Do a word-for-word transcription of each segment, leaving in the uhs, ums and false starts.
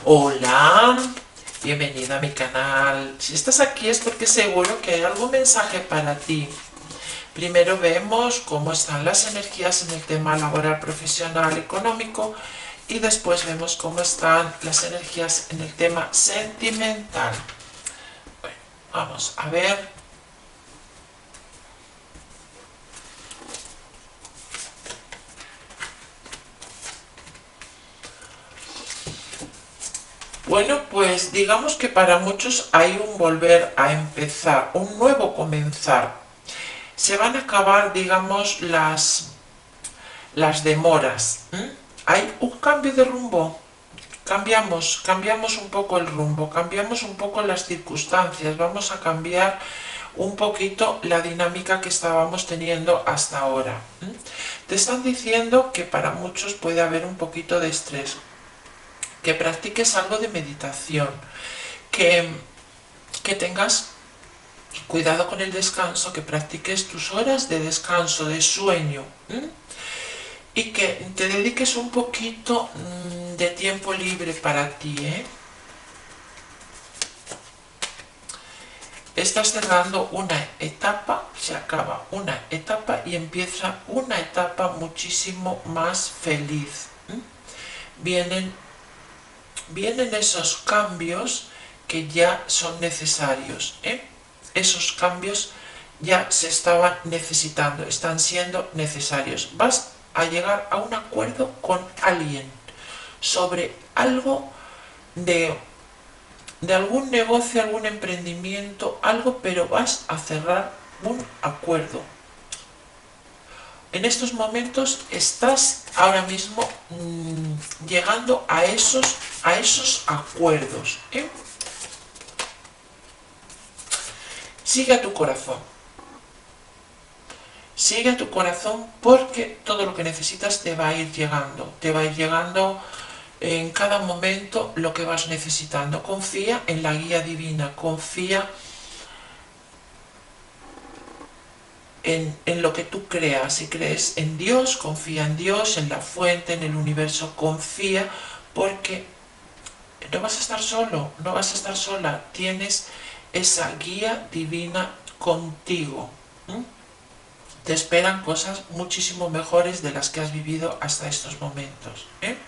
Hola, bienvenido a mi canal. Si estás aquí es porque seguro que hay algún mensaje para ti. Primero vemos cómo están las energías en el tema laboral, profesional, económico, y después vemos cómo están las energías en el tema sentimental. Bueno, vamos a ver. Bueno, pues digamos que para muchos hay un volver a empezar, un nuevo comenzar. Se van a acabar, digamos, las, las demoras. ¿Mm? Hay un cambio de rumbo. Cambiamos, cambiamos un poco el rumbo, cambiamos un poco las circunstancias, vamos a cambiar un poquito la dinámica que estábamos teniendo hasta ahora. ¿Mm? Te están diciendo que para muchos puede haber un poquito de estrés, que practiques algo de meditación, que, que tengas cuidado con el descanso, que practiques tus horas de descanso, de sueño, ¿eh? Y que te dediques un poquito de tiempo libre para ti, ¿eh? Estás cerrando una etapa, se acaba una etapa y empieza una etapa muchísimo más feliz. ¿eh? Vienen Vienen esos cambios que ya son necesarios. ¿eh? Esos cambios ya se estaban necesitando, están siendo necesarios. Vas a llegar a un acuerdo con alguien sobre algo de, de algún negocio, algún emprendimiento, algo, pero vas a cerrar un acuerdo. En estos momentos estás ahora mismo mmm, llegando a esos, a esos acuerdos. ¿eh? Sigue a tu corazón. Sigue a tu corazón porque todo lo que necesitas te va a ir llegando. Te va a ir llegando en cada momento lo que vas necesitando. Confía en la guía divina. Confía En, en lo que tú creas. Si crees en Dios, confía en Dios, en la fuente, en el universo, confía, porque no vas a estar solo, no vas a estar sola, tienes esa guía divina contigo. ¿Mm? Te esperan cosas muchísimo mejores de las que has vivido hasta estos momentos. ¿eh?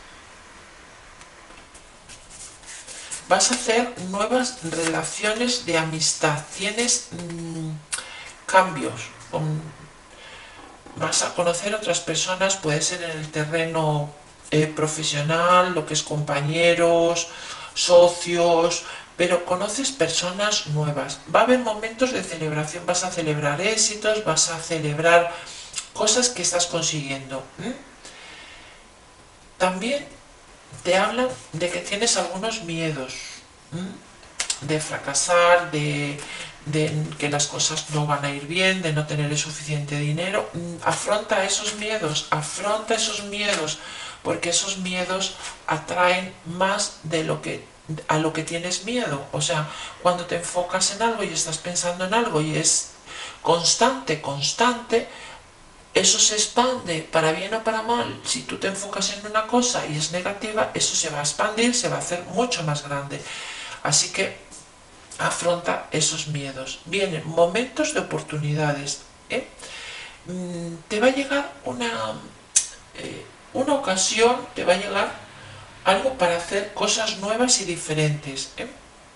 Vas a hacer nuevas relaciones de amistad, tienes mmm, cambios, um, vas a conocer otras personas, puede ser en el terreno eh, profesional, lo que es compañeros, socios, pero conoces personas nuevas. Va a haber momentos de celebración, vas a celebrar éxitos, vas a celebrar cosas que estás consiguiendo. ¿eh? También te hablan de que tienes algunos miedos, ¿eh? de fracasar, de... de que las cosas no van a ir bien, de no tener el suficiente dinero. Afronta esos miedos, afronta esos miedos, porque esos miedos atraen más de lo que a lo que tienes miedo. O sea, cuando te enfocas en algo y estás pensando en algo y es constante, constante, eso se expande, para bien o para mal. Si tú te enfocas en una cosa y es negativa, eso se va a expandir, se va a hacer mucho más grande. Así que afronta esos miedos. Vienen momentos de oportunidades. ¿eh? Te va a llegar una, eh, una ocasión, te va a llegar algo para hacer cosas nuevas y diferentes. ¿eh?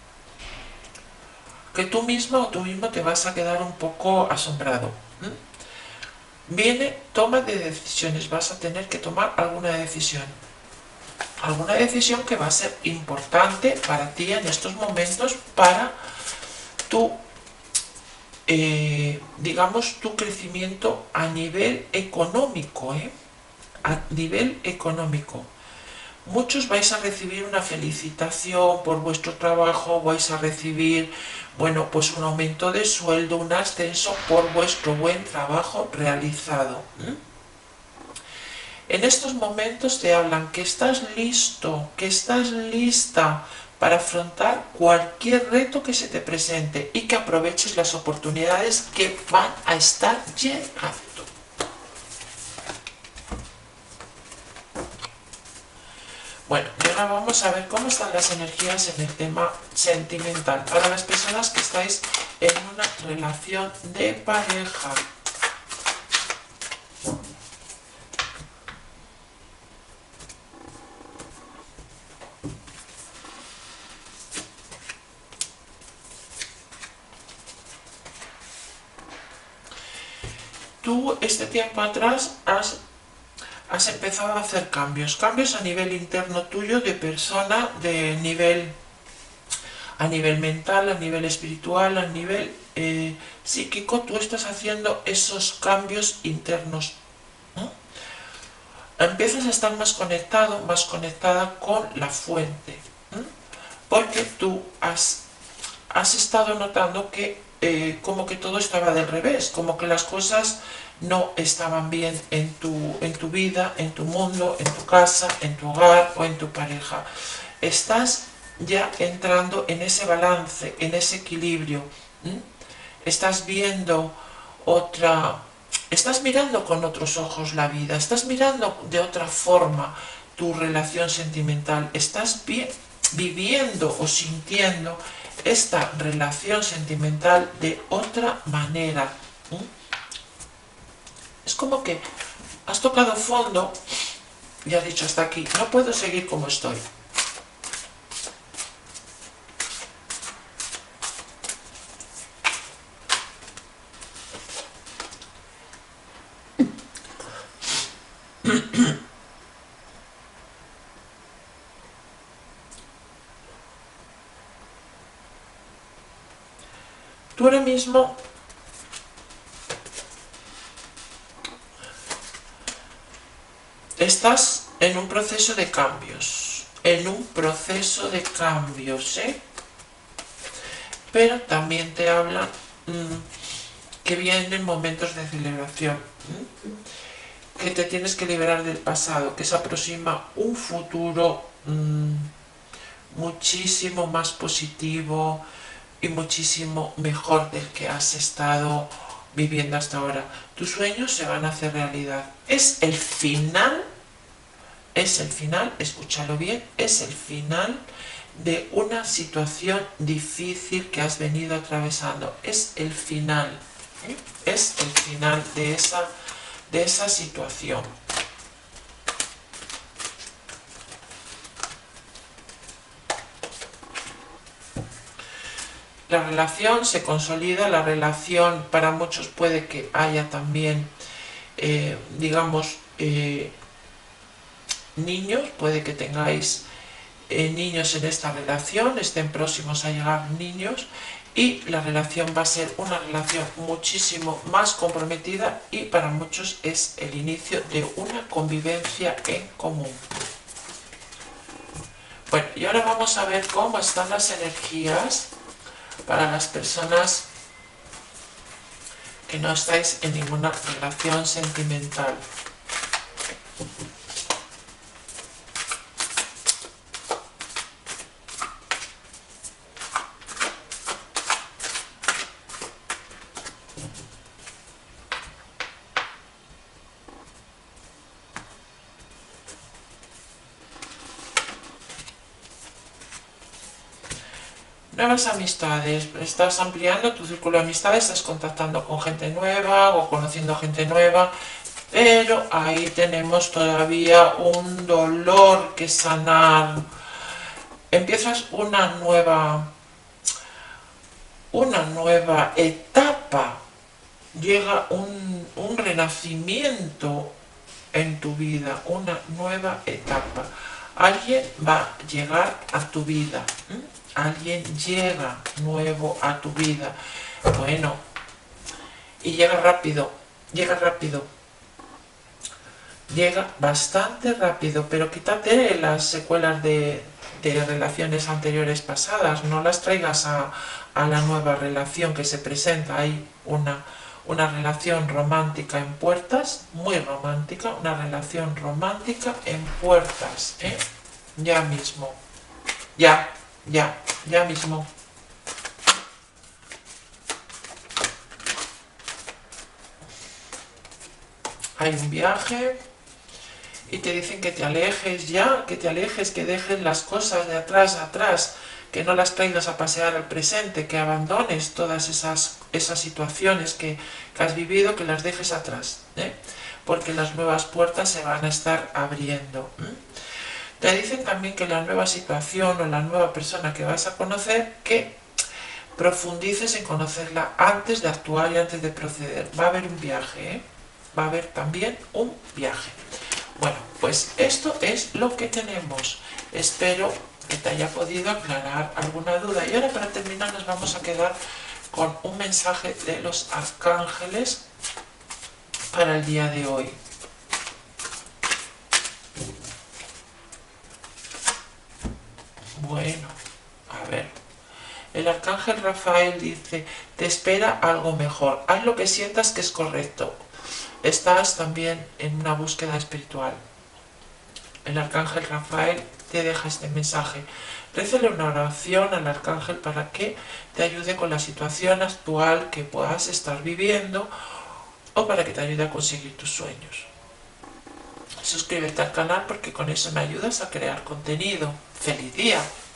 Que tú misma o tú mismo te vas a quedar un poco asombrado. ¿eh? Viene toma de decisiones, vas a tener que tomar alguna decisión. Alguna decisión que va a ser importante para ti en estos momentos para tu, eh, digamos, tu crecimiento a nivel económico, ¿eh? A nivel económico. Muchos vais a recibir una felicitación por vuestro trabajo, vais a recibir, bueno, pues un aumento de sueldo, un ascenso por vuestro buen trabajo realizado. ¿eh? En estos momentos te hablan que estás listo, que estás lista para afrontar cualquier reto que se te presente y que aproveches las oportunidades que van a estar llegando. Bueno, y ahora vamos a ver cómo están las energías en el tema sentimental para las personas que estáis en una relación de pareja. Tú este tiempo atrás has, has empezado a hacer cambios, cambios a nivel interno tuyo de persona, de nivel, a nivel mental, a nivel espiritual, a nivel eh, psíquico. Tú estás haciendo esos cambios internos, ¿no? Empiezas a estar más conectado, más conectada con la fuente, ¿no? Porque tú has, has estado notando que eh, como que todo estaba del revés, como que las cosas no estaban bien en tu, en tu vida, en tu mundo, en tu casa, en tu hogar o en tu pareja. Estás ya entrando en ese balance, en ese equilibrio. ¿Mm? Estás viendo otra, estás mirando con otros ojos la vida, estás mirando de otra forma tu relación sentimental, estás vi viviendo o sintiendo esta relación sentimental de otra manera. ¿Mm? Es como que has tocado fondo y has dicho hasta aquí, no puedo seguir como estoy. Tú ahora mismo estás en un proceso de cambios, en un proceso de cambios, ¿eh? Pero también te hablan mmm, que vienen momentos de celebración, ¿eh? Que te tienes que liberar del pasado, que se aproxima un futuro mmm, muchísimo más positivo y muchísimo mejor del que has estado viviendo hasta ahora. Tus sueños se van a hacer realidad. Es el final, es el final, escúchalo bien, es el final de una situación difícil que has venido atravesando. Es el final, ¿eh? Es el final de esa, de esa situación. La relación se consolida, la relación para muchos puede que haya también, eh, digamos, eh, niños, puede que tengáis eh, niños en esta relación, estén próximos a llegar niños y la relación va a ser una relación muchísimo más comprometida y para muchos es el inicio de una convivencia en común. Bueno, y ahora vamos a ver cómo están las energías para las personas que no estáis en ninguna relación sentimental. Nuevas amistades, estás ampliando tu círculo de amistades, estás contactando con gente nueva o conociendo gente nueva, pero ahí tenemos todavía un dolor que sanar. Empiezas una nueva, una nueva etapa, llega un, un renacimiento en tu vida, una nueva etapa. Alguien va a llegar a tu vida. ¿Mm? Alguien llega nuevo a tu vida. Bueno, y llega rápido, llega rápido. Llega bastante rápido, pero quítate las secuelas de, de relaciones anteriores pasadas. No las traigas a, a la nueva relación que se presenta. Hay una, una relación romántica en puertas, muy romántica, una relación romántica en puertas, ¿eh? Ya mismo. Ya, ya, ya mismo. Hay un viaje y te dicen que te alejes ya, que te alejes, que dejes las cosas de atrás atrás, que no las traigas a pasear al presente, que abandones todas esas, esas situaciones que, que has vivido, que las dejes atrás, ¿eh? Porque las nuevas puertas se van a estar abriendo. ¿eh? Te dicen también que la nueva situación o la nueva persona que vas a conocer, que profundices en conocerla antes de actuar y antes de proceder. Va a haber un viaje, ¿eh? Va a haber también un viaje. Bueno, pues esto es lo que tenemos. Espero que te haya podido aclarar alguna duda. Y ahora, para terminar, nos vamos a quedar con un mensaje de los arcángeles para el día de hoy. Bueno, a ver. El arcángel Rafael dice, te espera algo mejor. Haz lo que sientas que es correcto. Estás también en una búsqueda espiritual. El arcángel Rafael te deja este mensaje. Rézale una oración al arcángel para que te ayude con la situación actual que puedas estar viviendo o para que te ayude a conseguir tus sueños. Suscríbete al canal porque con eso me ayudas a crear contenido. ¡Feliz día!